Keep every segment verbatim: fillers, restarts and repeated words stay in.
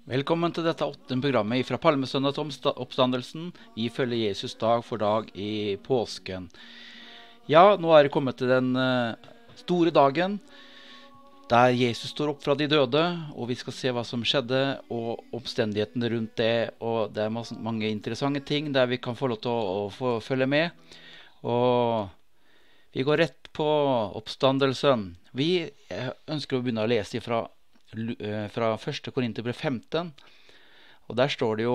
Velkommen til dette åttende programmet fra Palmesøndag til omsta- oppstandelsen. Vi følger Jesus dag for dag i påsken. Ja, nå er det kommet til den eh, store dagen der Jesus står opp fra de døde, og vi skal se hva som skjedde og omstendighetene rundt det. Og det er masse, mange interessante ting der vi kan få lov til å, å få følge med. Og vi går rett på oppstandelsen. Vi eh, ønsker å begynne å lese fra fra første Korinterbrev femten, og der står det jo: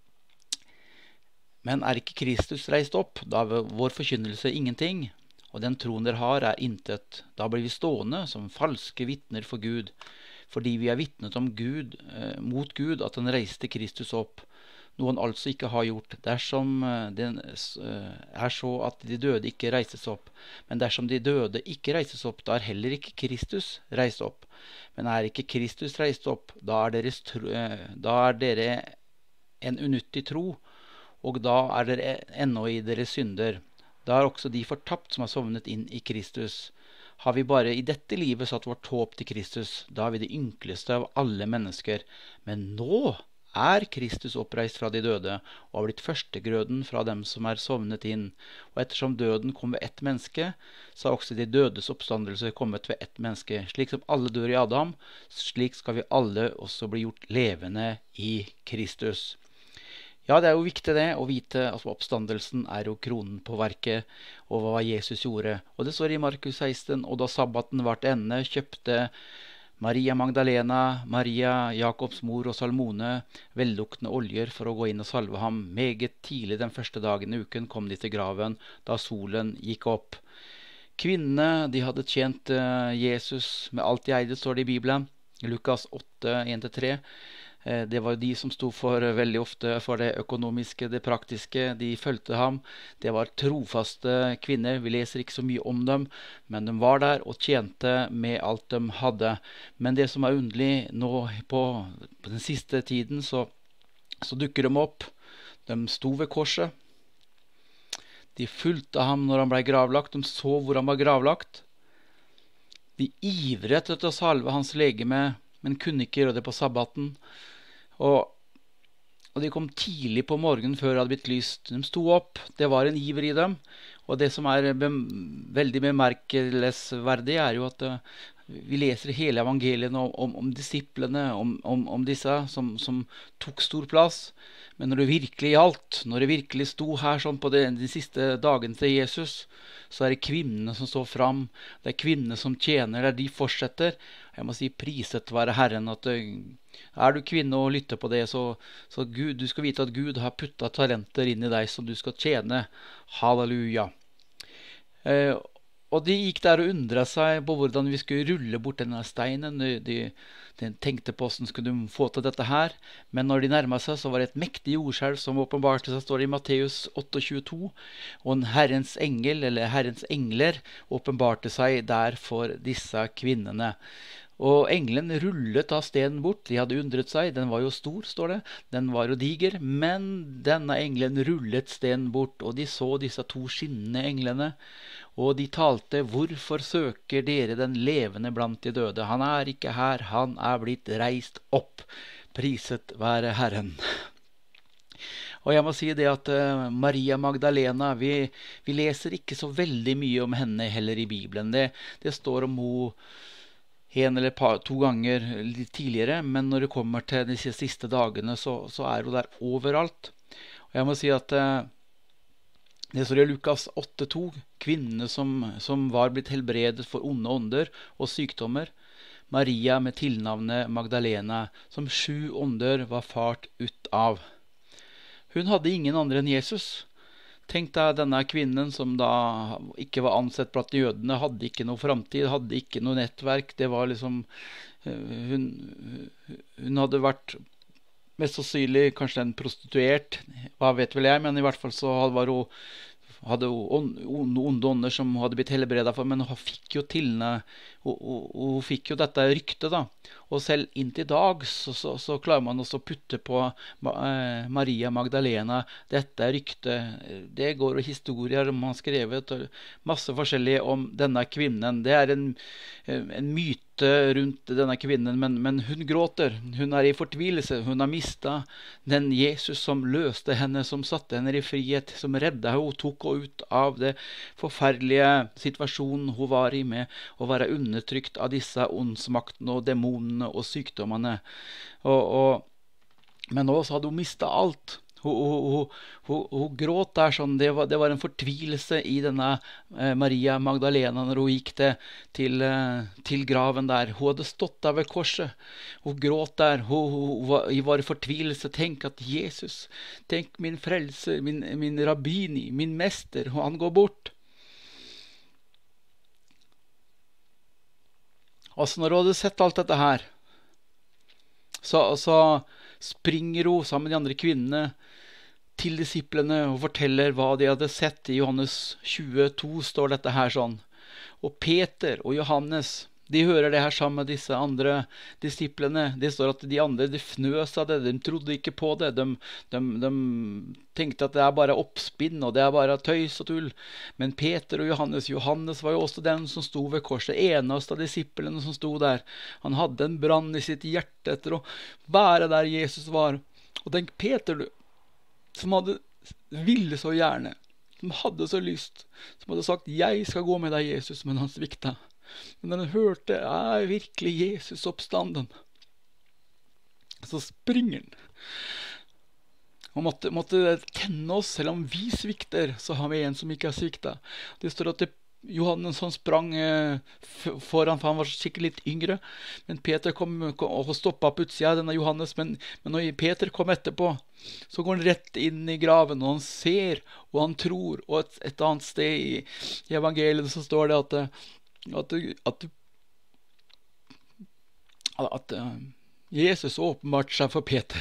men er ikke Kristus reist opp, da er vår forkynnelse ingenting, og den troen dere har er intet. Da blir vi stående som falske vitner for Gud, fordi vi er vitnet om Gud, eh, mot Gud, at han reiste Kristus opp, noe han altså ikke har gjort. Dersom det er så at de døde ikke reises opp, men dersom de døde ikke reises opp, da er heller ikke Kristus reist opp. Men er ikke Kristus reist opp, da er, deres, da er dere en unyttig tro, og da er dere ennå i deres synder. Da er også de fortapt som har sovnet inn i Kristus. Har vi bare i dette livet satt vårt håp til Kristus, da er vi det ynkeligste av alle mennesker. Men nå er Kristus oppreist fra de døde, og har blitt førstegrøden fra dem som er sovnet inn. Og ettersom døden kom ved ett menneske, så har også de dødes oppstandelse kommet ved ett menneske. Slik som alle dør i Adam, slik skal vi alle også bli gjort levende i Kristus. Ja, det er jo viktig det, å vite at oppstandelsen er jo kronen på verket, og hva Jesus gjorde. Og det står i Markus seksten: og da sabbaten var til ende, kjøpte Maria Magdalena, Maria, Jakobs mor og Salmone velluktende oljer for å gå inn og salve ham. Meget tidlig den første dagen i uken kom de til graven, da solen gikk opp. Kvinnene, de hadde tjent Jesus med alt de eide, står det i Bibelen. Lukas åtte, en til tre. Det var de som sto for veldig ofte for det økonomiske, det praktiske. De fulgte ham. Det var trofaste kvinner. Vi leser ikke så mye om dem, men de var der og tjente med alt de hadde. Men det som er underlig nå på, på den siste tiden, så, så dukker de opp. De sto ved korset. De fulgte ham når han ble gravlagt. De så hvor han var gravlagt. De ivret etter å salve hans legeme, men kunne ikke gjøre det på sabbaten. Og, og de kom tidlig på morgenen før det hadde blitt lyst. De sto opp, det var en iver i dem. Og det som er bem, veldig bemerkelsesverdig er jo at uh, vi leser hele evangeliene om, om, om disiplene, om, om, om disse som, som tok stor plass. Men når det virkelig gjaldt, når det virkelig sto her sånn på de, de siste dagene til Jesus, så er det kvinnene som står fram. Det er kvinnene som tjener, det er de fortsetter. Jeg må si priset være Herren, at er du kvinne og lytter på det, så, så Gud, du skal vite at Gud har puttet talenter inn i deg som du skal tjene. Halleluja. Eh, og de gikk der og undret seg på hvordan vi skulle rulle bort denne steinen. De, de, de tenkte på hvordan skulle de få til dette her. Men når de nærmet seg, så var det et mektig jordskjelv som åpenbarte seg, står det i Matteus åtte tjueto. Og en Herrens engel, eller Herrens engler, åpenbarte seg der for disse kvinnene. Og engelen rullet av stenen bort. De hadde undret seg. Den var jo stor, står det. Den var jo diger. Men denne engelen rullet stenen bort, og de så disse to skinnende englene. Og de talte: hvorfor søker dere den levende blant de døde? Han er ikke her, han er blitt reist opp. Priset være Herren. Og jeg må si det at uh, Maria Magdalena, vi, vi leser ikke så veldig mye om henne heller i Bibelen. Det, det står om hun en eller par, to ganger litt tidligere, men når det kommer til disse siste dagene, så, så er hun der overalt. Og jeg må si at uh, det står i Lukas åtte to, kvinnene som, som var blitt helbredet for onde ånder og sykdommer. Maria med tilnavnet Magdalena, som sju ånder var fart ut av. Hun hadde ingen andre enn Jesus. Tenk deg denne kvinnen som da ikke var ansett blant jødene, hadde ikke noe fremtid, hadde ikke noe nettverk. Det var liksom, hun, hun hadde vært mest sannsynlig kanskje en prostituert, hva vet vel jeg, men i hvert fall så var hun, hadde hun onde ånder som hadde blitt helbredet for, men hun fikk jo tilne, hun, hun, hun fikk jo dette ryktet da, og selv inntil i dag så, så, så klarer man også å putte på eh, Maria Magdalena dette ryktet. Det går og historier man har skrevet, og masse forskjellig om denne kvinnen. Det er en, en myte rundt denne kvinnen, men, men hun gråter, hun er i fortvilelse, hun har mistet den Jesus som løste henne, som satte henne i frihet, som reddet henne, tok henne ut av det forferdelige situasjonen hun var i med å være undertrykt av disse åndsmaktene og demonene og sykdommene. Og, og, men nå så hadde hun mistet alt. Hun, hun, hun, hun gråt der sånn, det var, det var en fortvilelse i denne eh, Maria Magdalena når hun gikk det, til, eh, til graven der. Hun hadde stått der ved korset, hun gråt der, hun, hun, hun var, var i fortvilelse. Tenk at Jesus, tenk min frelse, min, min rabbini, min mester, og han går bort. Og så når hun hadde sett alt dette her, så, så springer hun sammen med de andre kvinnene til disiplene og forteller hva de hadde sett. I Johannes tjueto står dette her sånn. Og Peter og Johannes, de hører det her sammen med disse andre disiplene. Det står at de andre, de fnøs av det, de trodde ikke på det. De, de, de tenkte at det er bare oppspinn, og det er bare tøys og tull. Men Peter og Johannes, Johannes var jo også den som sto ved korset, eneste av disiplene som sto der. Han hadde en brann i sitt hjerte etter å være der Jesus var. Og tenk Peter, du, som hadde ville så gjerne, som hadde så lyst, som hadde sagt, jeg skal gå med deg Jesus, men han svikta. Men når han hørte, er virkelig Jesus oppstanden, så springer han. Og måtte, måtte tenne oss, selv om vi svikter, så har vi en som ikke har svikta. Det står at det Johannes han sprang eh, foran, for han var sikkert litt yngre, men Peter kom, kom og stoppet på utsida av denne Johannes, men, men når Peter kom etterpå, så går han rett inn i graven, og han ser, og han tror. Og et, et annet sted i, i evangeliet så står det at, at, at, at, at Jesus åpenbart seg for Peter.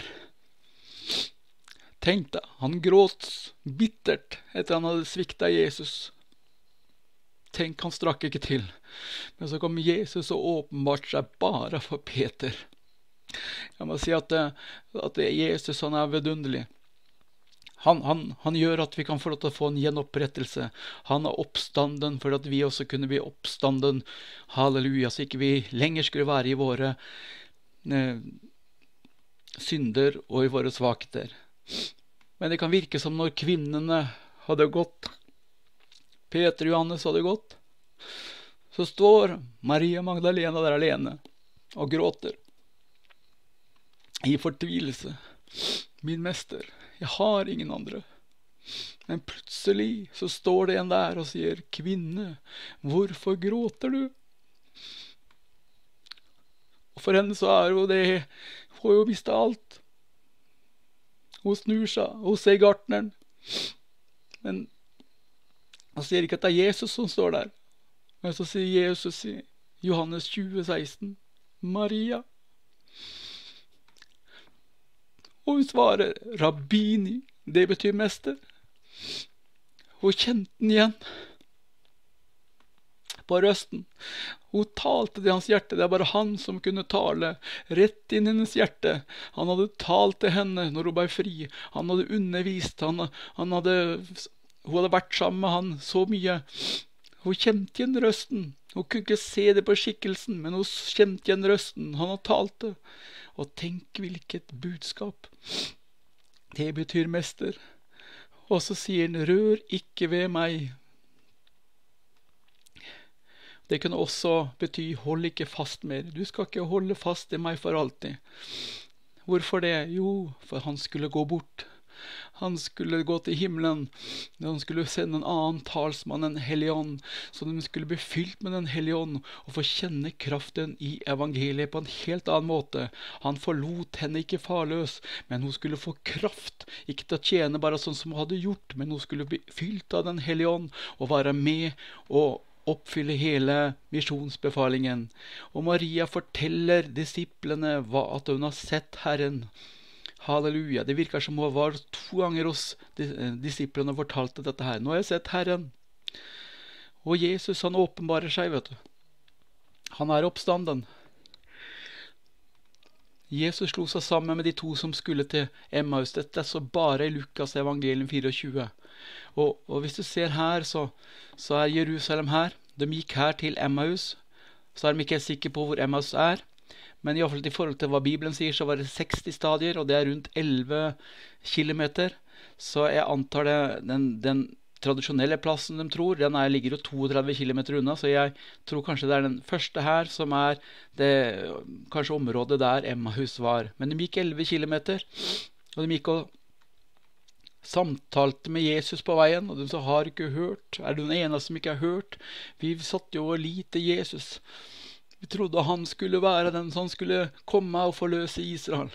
Tenk deg, han gråt bittert etter han hadde sviktet Jesus. Tenk, han strakk ikke til. Men så kom Jesus og åpenbart seg bare for Peter. Jeg må si at, at Jesus han er vidunderlig. Han, han, han gjør at vi kan få lov til å få en gjenopprettelse. Han er oppstanden for at vi også kunne bli oppstanden. Halleluja, så ikke vi lenger skulle være i våre eh, synder og i våre svakheter. Men det kan virke som når kvinnene hadde gått, Peter og Johannes hadde gått, så står Maria Magdalena der alene og gråter i fortvilelse. Min mester, jeg har ingen andre. Men plutselig så står det en der og sier, kvinne, hvorfor gråter du? Og for henne så er jo det, hun har jo mistet alt. Hun snur seg, hun ser gartneren, men han sier ikke at det er Jesus som står der. Men så sier Jesus i Johannes tjue seksten, Maria. Og hun svarer, Rabbini, det betyr mester. Hun kjente den igjen på røsten. Hun talte til hans hjerte. Det er bare han som kunne tale rett inn i hennes hjerte. Han hadde talt til henne når hun ble fri. Han hadde undervist. Han, han hadde... Hun hadde vært sammen med han så mye. Hun kjente igjen røsten. Hun kunne ikke se det på skikkelsen, men hun kjente igjen røsten. Han hadde talt det. Og tenk hvilket budskap. Det betyr mester. Og så sier han, rør ikke ved meg. Det kunne også bety, hold ikke fast mer. Du skal ikke holde fast i meg for alltid. Hvorfor det? Jo, for han skulle gå bort. Han skulle gå til himmelen, han skulle sende en annen talsmann, en hellig ånd, så de skulle bli fylt med den hellige ånd, og få kjenne kraften i evangeliet på en helt annen måte. Han forlot henne ikke farløs, men hun skulle få kraft, ikke til å tjene bare sånn som hun hadde gjort, men hun skulle bli fylt av den hellige ånd, og være med og oppfylle hele misjonsbefalingen. Og Maria forteller disiplene hva at hun har sett Herren. Halleluja, det virker som hun var to ganger hos disiplene og fortalte dette her. Nå har jeg sett Herren. Og Jesus han åpenbarer seg, vet du. Han er oppstanden. Jesus slo seg sammen med de to som skulle til Emmaus. Dette så bare i Lukas evangelium tjuefire. Og, og hvis du ser her, så, så er Jerusalem her. De gikk her til Emmaus. Så er de ikke helt sikre på hvor Emmaus er. Men i hvert fall i forhold til hva Bibelen sier, så var det seksti stadier, og det er rundt elleve kilometer. Så jeg antar det, den, den tradisjonelle plassen de tror, den er, ligger jo trettito kilometer unna, så jeg tror kanskje det er den første her som er det, kanskje området der Emmaus var. Men de gikk elleve kilometer, og de gikk og samtalte med Jesus på veien, og de sa, har ikke hørt? Er du den eneste som ikke har hørt? Vi satt jo og lite Jesus. Vi trodde han skulle være den som skulle komme og forløse Israel.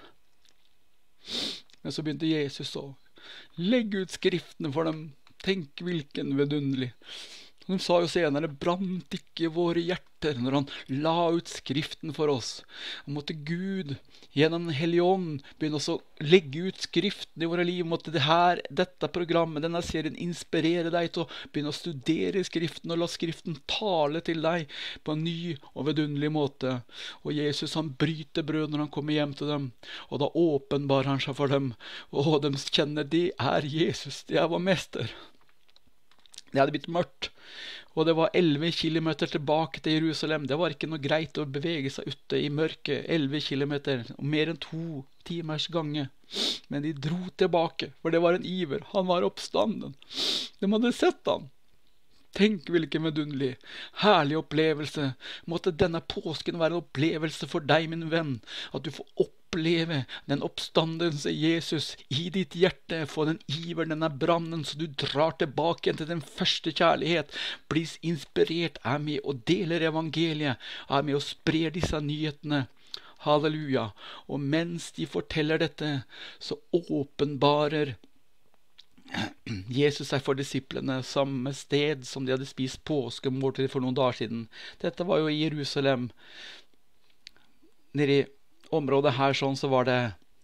Men så begynte Jesus å legge ut skriftene for dem. Tenk hvilken vidunderlig. De sa jo senere, brant ikke våre hjerter når han la ut skriften for oss. Og måtte Gud gjennom den hellige ånd begynne å legge ut skriften i våre liv. Måtte det her, dette programmet, denne serien inspirere deg til å begynne å studere skriften og la skriften tale til deg på en ny og vidunderlig måte. Og Jesus han bryter brød når han kommer hjem til dem, og da åpenbarer han seg for dem. Og de kjenner, det er Jesus, det er vår mester. Det hadde blitt mørkt, og det var elleve kilometer tilbake til Jerusalem. Det var ikke noe greit å bevege seg ute i mørket, elleve kilometer, og mer enn to timers gange. Men de dro tilbake, for det var en iver. Han var oppstanden. De hadde sett han. Tenk hvilken vidunderlig, herlig opplevelse. Måtte denne påsken være en opplevelse for deg, min venn, at du får oppleve den oppstandelse Jesus i ditt hjerte, få den iver, denne brannen, så du drar tilbake til den første kjærlighet, blir inspirert, er med og deler evangeliet, er med og sprer disse nyhetene. Halleluja. Og mens de forteller dette, så åpenbarer Jesus er for disiplene samme sted som de hadde spist påskemåltid for noen dager siden. Dette var jo i Jerusalem. Nede i området her sånn så var det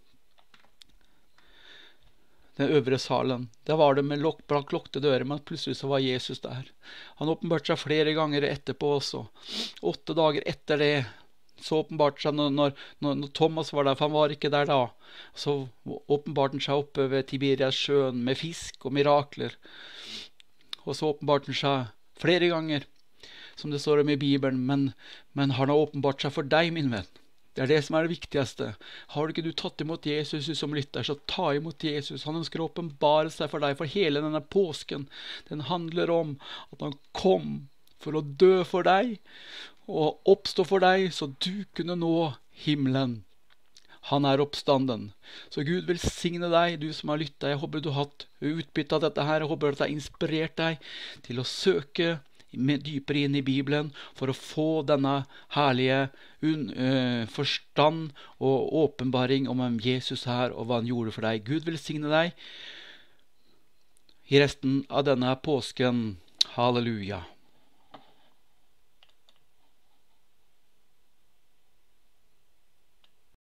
den øvre salen. Der var det med lok, blank lukte dører, men plutselig så var Jesus der. Han åpenbarte seg flere ganger etterpå også. Åtte dager etter det så åpenbarte seg når, når, når Thomas var der, for han var ikke der da. Så åpenbarte han seg oppe ved Tiberias sjøen med fisk og mirakler. Og så åpenbarte han seg flere ganger, som det står om i Bibelen, men, men han har åpenbart seg for deg, min venn. Det er det som er det viktigste. Har ikke du tatt imot Jesus som lytter, så ta imot Jesus. Han ønsker å åpenbare seg for deg, for hele denne påsken, den handler om at han kom for å dø for deg, og oppstå for deg, så du kunne nå himmelen. Han er oppstanden. Så Gud velsigne deg, du som har lyttet. Jeg håper du har hatt utbytte av dette her. Jeg håper at det har inspirert deg til å søke med dypere inn i Bibelen, for å få denne herlige un, øh, forstand og åpenbaring om hvem Jesus er, og hva han gjorde for deg. Gud velsigne deg i resten av denne påsken. Halleluja.